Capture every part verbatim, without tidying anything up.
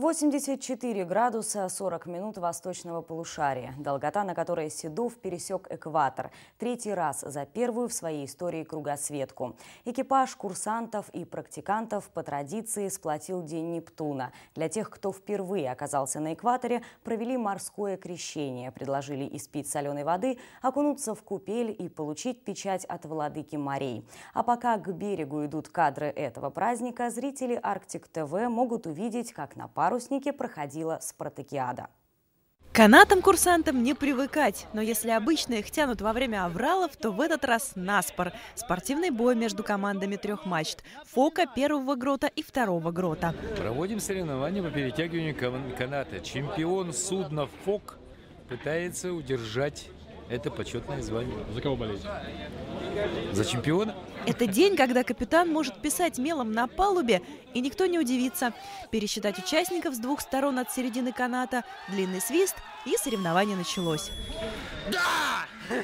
восемьдесят четыре градуса сорок минут восточного полушария. Долгота, на которой Седов пересек экватор. Третий раз за первую в своей истории кругосветку. Экипаж курсантов и практикантов по традиции сплотил День Нептуна. Для тех, кто впервые оказался на экваторе, провели морское крещение. Предложили испить соленой воды, окунуться в купель и получить печать от владыки морей. А пока к берегу идут кадры этого праздника, зрители Арктик ТВ могут увидеть, как на паруснике проходила спартакиада. Канатам курсантам не привыкать, но если обычно их тянут во время авралов, то в этот раз наспор. Спортивный бой между командами трех мачт – Фока, первого грота и второго грота. Проводим соревнования по перетягиванию каната. Чемпион судна Фок пытается удержать это почетное звание. За кого болеть? За чемпиона? Это день, когда капитан может писать мелом на палубе, и никто не удивится. Пересчитать участников с двух сторон от середины каната, длинный свист, и соревнование началось. Да!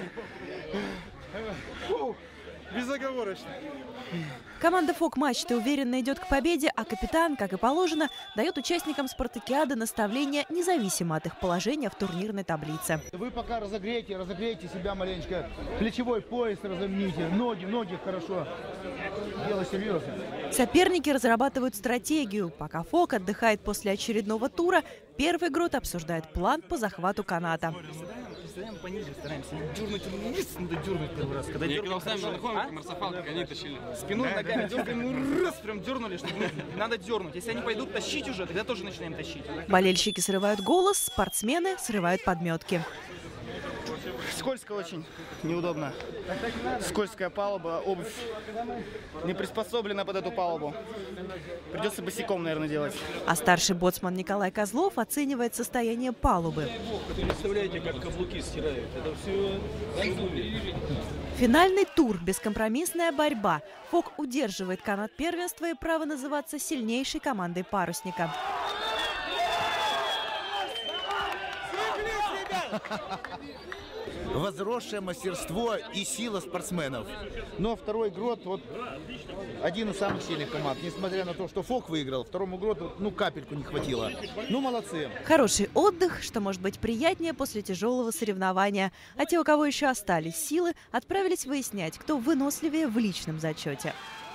Фу, безоговорочно. Команда Фок-мачты уверенно идет к победе, а капитан, как и положено, дает участникам спартакиады наставления независимо от их положения в турнирной таблице. Вы пока разогрейте, разогрейте себя маленечко. Плечевой пояс разомните, ноги, ноги хорошо. Дело серьезное. Соперники разрабатывают стратегию. Пока Фок отдыхает после очередного тура, первый грот обсуждает план по захвату каната. Представляем пониже, стараемся дернуть вниз, надо дернуть первый раз. Когда дернуть, находим, марсофал, как они тащили. Спиной, ногами дергаем, раз, прям дернули, чтобы надо дернуть. Если они пойдут тащить уже, тогда тоже начинаем тащить. Болельщики срывают голос, спортсмены срывают подметки. Скользко очень, неудобно. Скользкая палуба, обувь не приспособлена под эту палубу. Придется босиком, наверное, делать. А старший боцман Николай Козлов оценивает состояние палубы. Представляете, как каблуки стирают? Это все... Финальный тур, бескомпромиссная борьба. Фок удерживает канат первенства и право называться сильнейшей командой парусника. Возросшее мастерство и сила спортсменов. Но второй грот вот один из самых сильных команд. Несмотря на то, что Фок выиграл, второму гроту ну капельку не хватило. Ну молодцы. Хороший отдых, что может быть приятнее после тяжелого соревнования. А те, у кого еще остались силы, отправились выяснять, кто выносливее в личном зачете.